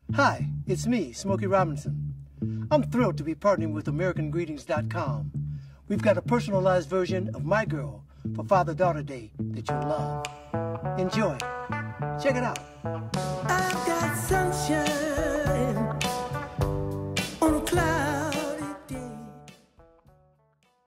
Hi, it's me, Smokey Robinson. I'm thrilled to be partnering with AmericanGreetings.com. We've got a personalized version of My Girl for Father-Daughter Day that you'll love. Enjoy. Check it out. I've got sunshine.